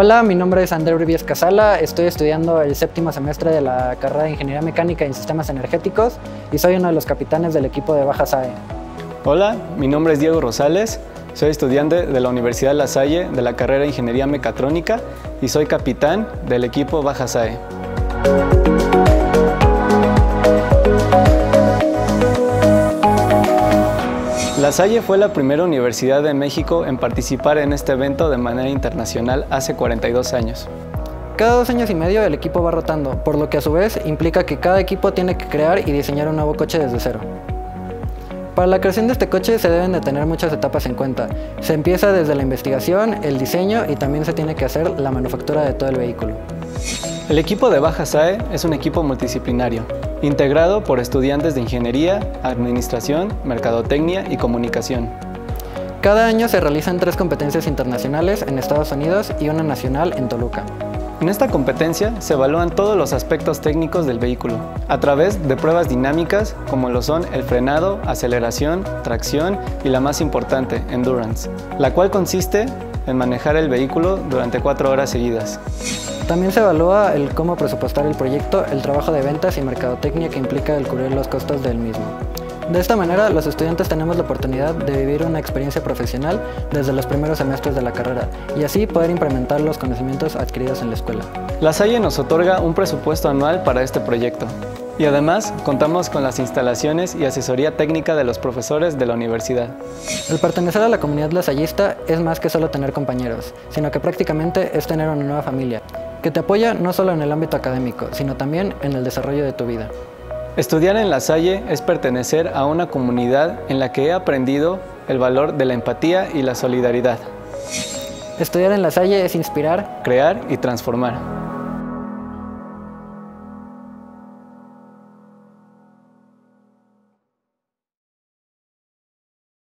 Hola, mi nombre es André Uribies Casala, estoy estudiando el séptimo semestre de la carrera de Ingeniería Mecánica y Sistemas Energéticos y soy uno de los capitanes del equipo de Baja SAE. Hola, mi nombre es Diego Rosales, soy estudiante de la Universidad La Salle de la carrera de Ingeniería Mecatrónica y soy capitán del equipo Baja SAE. La Salle fue la primera universidad de México en participar en este evento de manera internacional hace 42 años. Cada 2 años y medio el equipo va rotando, por lo que a su vez implica que cada equipo tiene que crear y diseñar un nuevo coche desde cero. Para la creación de este coche se deben de tener muchas etapas en cuenta. Se empieza desde la investigación, el diseño y también se tiene que hacer la manufactura de todo el vehículo. El equipo de Baja SAE es un equipo multidisciplinario, integrado por estudiantes de Ingeniería, Administración, Mercadotecnia y Comunicación. Cada año se realizan 3 competencias internacionales en Estados Unidos y una nacional en Toluca. En esta competencia se evalúan todos los aspectos técnicos del vehículo, a través de pruebas dinámicas como lo son el frenado, aceleración, tracción y la más importante, endurance, la cual consiste en manejar el vehículo durante 4 horas seguidas. También se evalúa el cómo presupuestar el proyecto, el trabajo de ventas y mercadotecnia que implica el cubrir los costos del mismo. De esta manera, los estudiantes tenemos la oportunidad de vivir una experiencia profesional desde los primeros semestres de la carrera y así poder implementar los conocimientos adquiridos en la escuela. La Salle nos otorga un presupuesto anual para este proyecto y además contamos con las instalaciones y asesoría técnica de los profesores de la universidad. El pertenecer a la comunidad lasallista es más que solo tener compañeros, sino que prácticamente es tener una nueva familia, que te apoya no solo en el ámbito académico, sino también en el desarrollo de tu vida. Estudiar en La Salle es pertenecer a una comunidad en la que he aprendido el valor de la empatía y la solidaridad. Estudiar en La Salle es inspirar, crear y transformar.